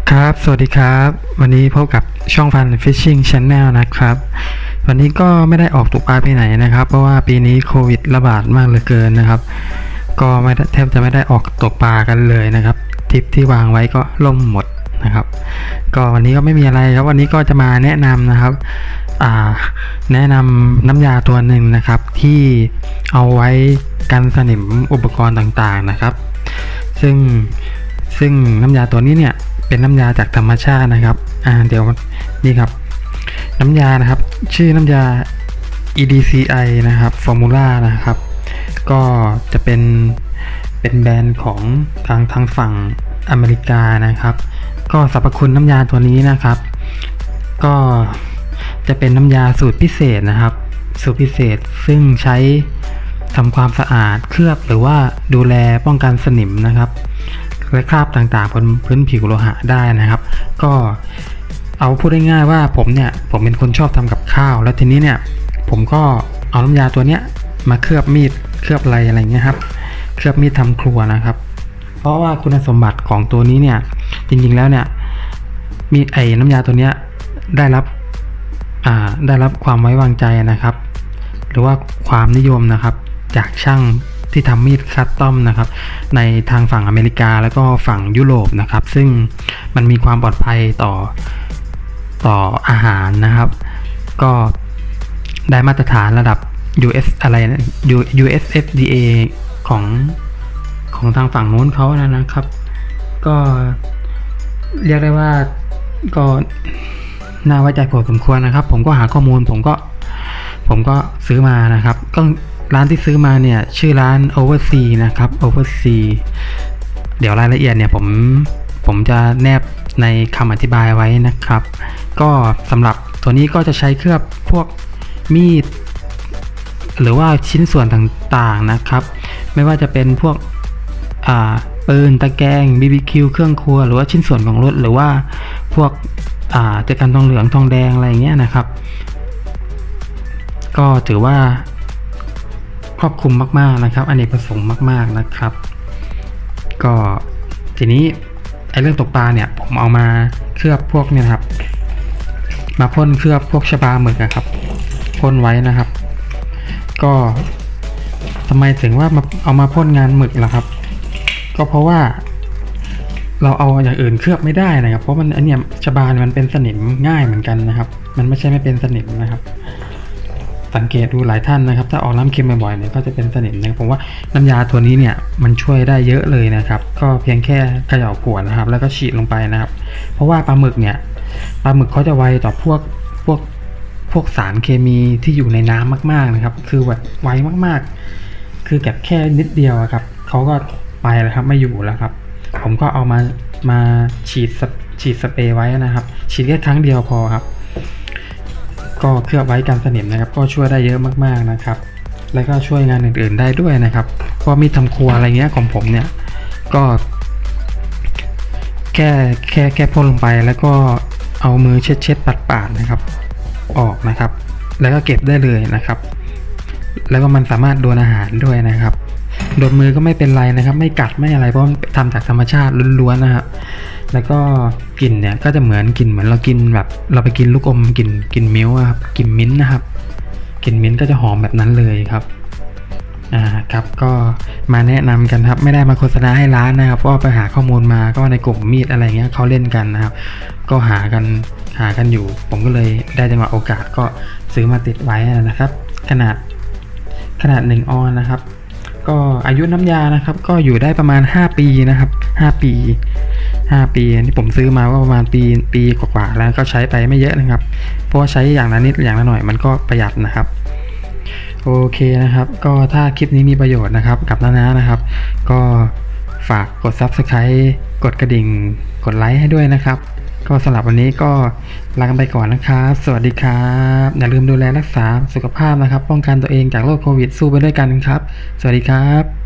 ครับสวัสดีครับวันนี้พบกับช่อง Fun Fishing Channel นะครับวันนี้ก็ไม่ได้ออกตกปลาไปไหนนะครับเพราะว่าปีนี้โควิดระบาดมากเหลือเกินนะครับก็แทบจะไม่ได้ออกตกปลากันเลยนะครับทริปที่วางไว้ก็ล่มหมดนะครับก็วันนี้ก็ไม่มีอะไรครับวันนี้ก็จะมาแนะนำนะครับแนะนำน้ำยาตัวหนึ่งนะครับที่เอาไว้กันสนิมอุปกรณ์ต่างๆนะครับซึ่งน้ำยาตัวนี้เนี่ยเป็นน้ำยาจากธรรมชาตินะครับเดี๋ยวนี่ครับน้ำยานะครับชื่อน้ำยา EDCI นะครับ Formula นะครับก็จะเป็นแบรนด์ของทางฝั่งอเมริกานะครับก็สรรพคุณน้ำยาตัวนี้นะครับก็จะเป็นน้ำยาสูตรพิเศษนะครับสูตรพิเศษซึ่งใช้ทำความสะอาดเคลือบหรือว่าดูแลป้องกันสนิมนะครับและคราบต่างๆบนพื้นผิวโลหะได้นะครับก็เอาพูดง่ายๆว่าผมเป็นคนชอบทำกับข้าวแล้วทีนี้เนี่ยผมก็เอาน้ำยาตัวเนี้ยมาเคลือบมีดเคลือบอะไรเงี้ยครับเคลือบมีดทำครัวนะครับเพราะว่าคุณสมบัติของตัวนี้เนี่ยจริงๆแล้วเนี่ยมีน้ำยาตัวเนี้ยได้รับความไว้วางใจนะครับหรือว่าความนิยมนะครับจากช่างที่ทำมีดคัสตอมนะครับในทางฝั่งอเมริกาแล้วก็ฝั่งยุโรปนะครับซึ่งมันมีความปลอดภัยต่ออาหารนะครับก็ได้มาตรฐานระดับ US FDA ของทางฝั่งโน้นเขานะครับก็เรียกได้ว่าก็น่าไว้ใจพอสมควรนะครับผมก็หาข้อมูลผมก็ซื้อมานะครับก็ร้านที่ซื้อมาเนี่ยชื่อร้าน Oversea นะครับ Oversea เดี๋ยวรายละเอียดเนี่ยผมจะแนบในคำอธิบายไว้นะครับก็สำหรับตัวนี้ก็จะใช้เคลือบพวกมีดหรือว่าชิ้นส่วนต่างๆนะครับไม่ว่าจะเป็นพวกปืนตะแกรง BBQ เครื่องครัวหรือว่าชิ้นส่วนของรถหรือว่าพวกจักรทองเหลืองทองแดงอะไรเงี้ยนะครับก็ถือว่าครอบคลุมมากๆนะครับอเนกประสงค์มากๆนะครับก็ทีนี้เรื่องตกปลาเนี่ยผมเอามาเคลือบพวกเนี่ยครับมาพ่นเคลือบพวกชบาหมึกนะครับพ่นไว้นะครับก็ทำไมถึงว่าเอามาพ่นงานหมึกล่ะครับก็เพราะว่าเราเอาอย่างอื่นเคลือบไม่ได้นะครับเพราะมันอันเนี้ยชบามันเป็นสนิมง่ายเหมือนกันนะครับมันไม่ใช่ไม่เป็นสนิมนะครับสังเกตดูหลายท่านนะครับถ้าออกน้ำเค็มบ่อยๆเนี่ยก็จะเป็นสนิมนะผมว่าน้ำยาตัวนี้เนี่ยมันช่วยได้เยอะเลยนะครับก็เพียงแค่เขย่าขวดนะครับแล้วก็ฉีดลงไปนะครับเพราะว่าปลาหมึกเขาจะไวต่อพวกสารเคมีที่อยู่ในน้ำมากๆนะครับคือแบบไวมากๆคือแค่นิดเดียวครับเขาก็ไปแล้วครับไม่อยู่แล้วครับผมก็เอามาฉีดสเปรย์ไว้นะครับฉีดแค่ครั้งเดียวพอครับก็เคลือบไว้กันสนิมนะครับก็ช่วยได้เยอะมากๆนะครับแล้วก็ช่วยงานอื่นๆได้ด้วยนะครับเพราะมีดทำครัวอะไรเงี้ยของผมเนี่ยก็แค่พ่นลงไปแล้วก็เอามือเช็ดปาดนะครับออกนะครับแล้วก็เก็บได้เลยนะครับแล้วก็มันสามารถโดนอาหารด้วยนะครับโดนมือก็ไม่เป็นไรนะครับไม่กัดไม่อะไรเพราะทำจากธรรมชาติล้วนๆนะครับแล้วก็กลิ่นเนี่ยก็จะเหมือนเรากินแบบเราไปกินลูกอมกลิ่นมิ้วครับกลิ่นมิ้นนะครับกลิ่นมิ้นก็จะหอมแบบนั้นเลยครับครับก็มาแนะนำกันครับไม่ได้มาโฆษณาให้ร้านนะครับเพราะไปหาข้อมูลมาก็ในกลุ่มมีดอะไรเงี้ยเขาเล่นกันนะครับก็หากันอยู่ผมก็เลยได้จังหวะโอกาสก็ซื้อมาติดไว้นะครับขนาด1 ออนนะครับก็อายุน้ำยานะครับก็อยู่ได้ประมาณ5 ปีนะครับ5 ปีที่ผมซื้อมาว่าประมาณปีกว่าๆแล้วก็ใช้ไปไม่เยอะนะครับเพราะว่าใช้อย่างละนิดอย่างละหน่อยมันก็ประหยัดนะครับโอเคนะครับก็ถ้าคลิปนี้มีประโยชน์นะครับกับน้านะครับก็ฝากกด Subscribe กดกระดิ่งกดไลค์ให้ด้วยนะครับก็สำหรับวันนี้ก็ลากันไปก่อนนะครับสวัสดีครับอย่าลืมดูแลรักษาสุขภาพนะครับป้องกันตัวเองจากโรคโควิดสู้ไปด้วยกันครับสวัสดีครับ